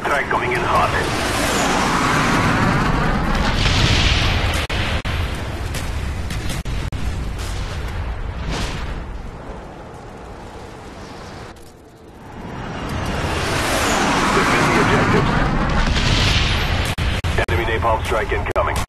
strike coming in hot. Defend the objectives. Enemy napalm strike incoming.